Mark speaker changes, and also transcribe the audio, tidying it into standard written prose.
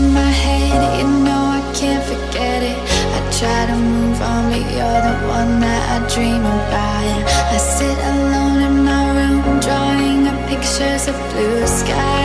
Speaker 1: in my head, you know I can't forget it. I try to move on, but you're the one that I dream about. I sit alone in my room, drawing up pictures of blue skies.